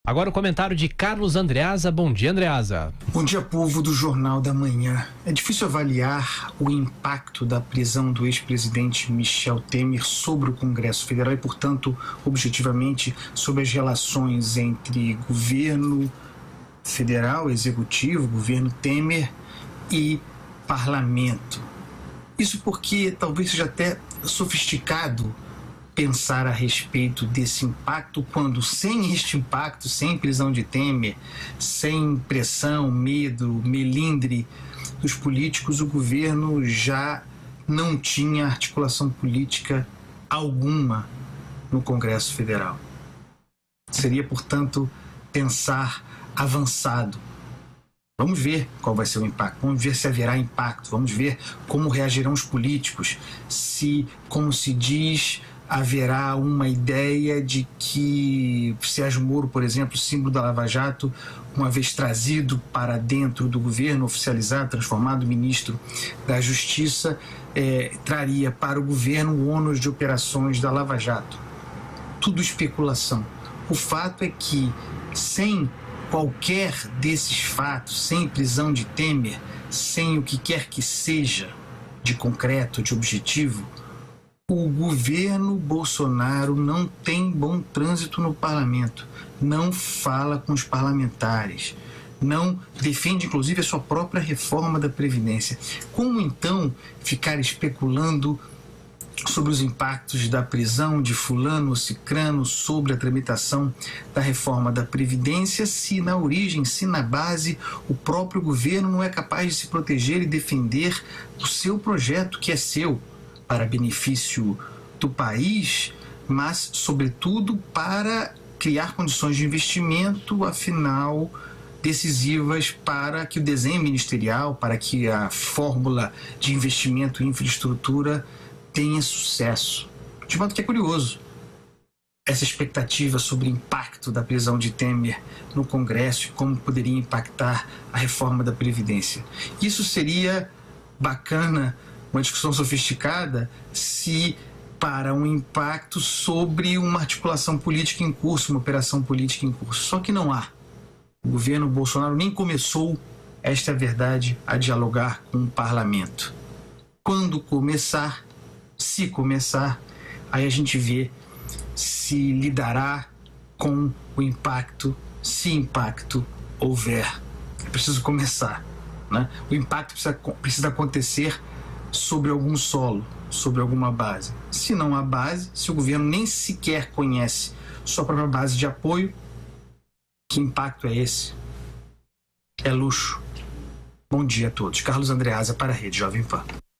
Agora o comentário de Carlos Andreasa. Bom dia, Andreasa. Bom dia, povo do Jornal da Manhã. É difícil avaliar o impacto da prisão do ex-presidente Michel Temer sobre o Congresso Federal e, portanto, objetivamente, sobre as relações entre governo federal, executivo, governo Temer e parlamento. Isso porque talvez seja até sofisticado pensar a respeito desse impacto quando, sem este impacto, sem prisão de Temer, sem pressão, medo, melindre dos políticos, o governo já não tinha articulação política alguma no Congresso Federal. Seria, portanto, pensar avançado. Vamos ver qual vai ser o impacto, vamos ver se haverá impacto, vamos ver como reagirão os políticos, se, como se diz, haverá uma ideia de que Sérgio Moro, por exemplo, símbolo da Lava Jato, uma vez trazido para dentro do governo, oficializado, transformado ministro da Justiça, traria para o governo o ônus de operações da Lava Jato. Tudo especulação. O fato é que, sem qualquer desses fatos, sem prisão de Temer, sem o que quer que seja de concreto, de objetivo, o governo Bolsonaro não tem bom trânsito no parlamento, não fala com os parlamentares, não defende, inclusive, a sua própria reforma da Previdência. Como, então, ficar especulando sobre os impactos da prisão de fulano ou cicrano sobre a tramitação da reforma da Previdência, se na origem, se na base, o próprio governo não é capaz de se proteger e defender o seu projeto, que é seu, para benefício do país, mas, sobretudo, para criar condições de investimento, afinal, decisivas para que o desenho ministerial, para que a fórmula de investimento em infraestrutura tenha sucesso. De modo que é curioso essa expectativa sobre o impacto da prisão de Temer no Congresso e como poderia impactar a reforma da Previdência. Isso seria bacana, uma discussão sofisticada, se para um impacto sobre uma articulação política em curso, uma operação política em curso. Só que não há. O governo Bolsonaro nem começou, esta é a verdade, a dialogar com o parlamento. Quando começar, se começar, aí a gente vê se lidará com o impacto, se impacto houver. É preciso começar, né? O impacto precisa acontecer sobre algum solo, sobre alguma base. Se não há base, se o governo nem sequer conhece sua própria base de apoio, que impacto é esse? É luxo. Bom dia a todos. Carlos Andreasa para a Rede Jovem Pan.